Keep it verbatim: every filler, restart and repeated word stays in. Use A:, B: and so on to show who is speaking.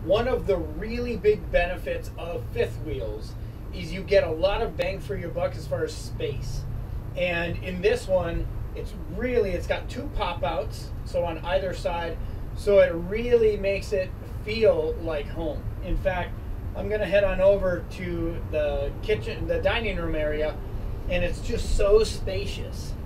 A: One of the really big benefits of fifth wheels is you get a lot of bang for your buck as far as space. And in this one, it's really, it's got two pop-outs, so on either side, so it really makes it feel like home. In fact, I'm gonna head on over to the kitchen, the dining room area, and it's just so spacious.